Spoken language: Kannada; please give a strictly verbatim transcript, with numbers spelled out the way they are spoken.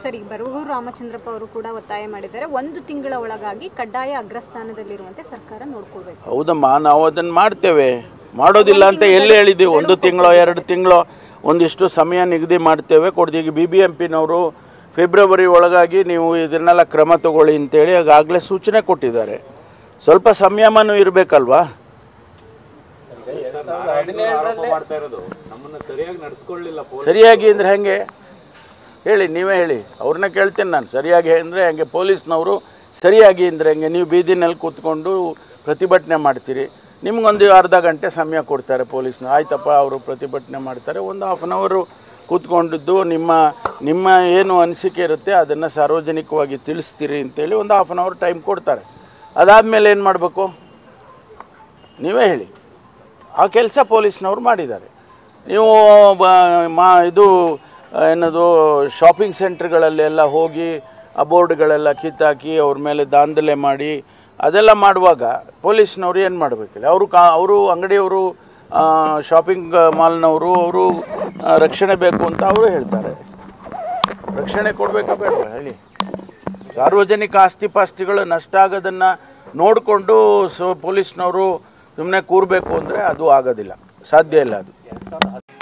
ಸರ್, ಈಗ ಬರಗೂರು ರಾಮಚಂದ್ರಪ್ಪ ಅವರು ಕೂಡ ಒತ್ತಾಯ ಮಾಡಿದ್ದಾರೆ, ಒಂದು ತಿಂಗಳ ಒಳಗಾಗಿ ಕಡ್ಡಾಯ ಅಗ್ರಸ್ಥಾನದಲ್ಲಿರುವಂತೆ ಸರ್ಕಾರ ನೋಡ್ಕೊಳ್ಬೇಕು. ಹೌದಮ್ಮ, ನಾವು ಅದನ್ನು ಮಾಡ್ತೇವೆ, ಮಾಡೋದಿಲ್ಲ ಅಂತ ಎಲ್ಲಿ ಹೇಳಿದ್ದೀವಿ. ಒಂದು ತಿಂಗಳು ಎರಡು ತಿಂಗಳು ಒಂದಿಷ್ಟು ಸಮಯ ನಿಗದಿ ಮಾಡ್ತೇವೆ, ಕೊಡ್ತೀವಿ. ಬಿ ಬಿ ಎಂ ಪಿನವರು ಫೆಬ್ರವರಿ ಒಳಗಾಗಿ ನೀವು ಇದನ್ನೆಲ್ಲ ಕ್ರಮ ತಗೊಳ್ಳಿ ಅಂತೇಳಿ ಆಗಾಗಲೇ ಸೂಚನೆ ಕೊಟ್ಟಿದ್ದಾರೆ. ಸ್ವಲ್ಪ ಸಂಯಮನೂ ಇರಬೇಕಲ್ವಾ? ಸರಿಯಾಗಿ ಅಂದರೆ ಹೆಂಗೆ ಹೇಳಿ, ನೀವೇ ಹೇಳಿ. ಅವ್ರನ್ನ ಕೇಳ್ತೇನೆ ನಾನು. ಸರಿಯಾಗಿ ಅಂದರೆ ಹೆಂಗೆ? ಪೊಲೀಸ್ನವರು ಸರಿಯಾಗಿ ಅಂದರೆ ಹೆಂಗೆ? ನೀವು ಬೀದಿನಲ್ಲಿ ಕೂತ್ಕೊಂಡು ಪ್ರತಿಭಟನೆ ಮಾಡ್ತೀರಿ, ನಿಮ್ಗೊಂದು ಅರ್ಧ ಗಂಟೆ ಸಮಯ ಕೊಡ್ತಾರೆ ಪೊಲೀಸ್ನವ್ರು. ಆಯ್ತಪ್ಪ, ಅವರು ಪ್ರತಿಭಟನೆ ಮಾಡ್ತಾರೆ, ಒಂದು ಹಾಫ್ ಆನ್ ಅವರು ಕೂತ್ಕೊಂಡಿದ್ದು ನಿಮ್ಮ ನಿಮ್ಮ ಏನು ಅನಿಸಿಕೆ ಇರುತ್ತೆ ಅದನ್ನು ಸಾರ್ವಜನಿಕವಾಗಿ ತಿಳಿಸ್ತೀರಿ ಅಂತೇಳಿ ಒಂದು ಹಾಫ್ ಆನ್ ಅವರ್ ಟೈಮ್ ಕೊಡ್ತಾರೆ. ಅದಾದಮೇಲೆ ಏನು ಮಾಡಬೇಕು ನೀವೇ ಹೇಳಿ. ಆ ಕೆಲಸ ಪೊಲೀಸ್ನವ್ರು ಮಾಡಿದ್ದಾರೆ. ನೀವು ಮಾ ಇದು ಏನದು ಶಾಪಿಂಗ್ ಸೆಂಟ್ರ್ಗಳಲ್ಲೆಲ್ಲ ಹೋಗಿ ಆ ಬೋರ್ಡ್ಗಳೆಲ್ಲ ಕಿತ್ತಾಕಿ ಅವ್ರ ಮೇಲೆ ದಾಂಧಲೆ ಮಾಡಿ ಅದೆಲ್ಲ ಮಾಡುವಾಗ ಪೊಲೀಸ್ನವ್ರು ಏನು ಮಾಡಬೇಕಿಲ್ಲ? ಅವರು ಕಾ ಅವರು ಅಂಗಡಿಯವರು, ಶಾಪಿಂಗ್ ಮಾಲ್ನವರು, ಅವರು ರಕ್ಷಣೆ ಬೇಕು ಅಂತ ಅವರು ಹೇಳ್ತಾರೆ. ರಕ್ಷಣೆ ಕೊಡಬೇಕಾ ಬೇಡ ಹೇಳಿ? ಸಾರ್ವಜನಿಕ ಆಸ್ತಿ ಪಾಸ್ತಿಗಳು ನಷ್ಟ ಆಗೋದನ್ನು ನೋಡಿಕೊಂಡು ಸೊ ಪೊಲೀಸ್ನವರು ಸುಮ್ಮನೆ ಕೂರಬೇಕು ಅಂದರೆ ಅದು ಆಗೋದಿಲ್ಲ, ಸಾಧ್ಯ ಇಲ್ಲ ಅದು.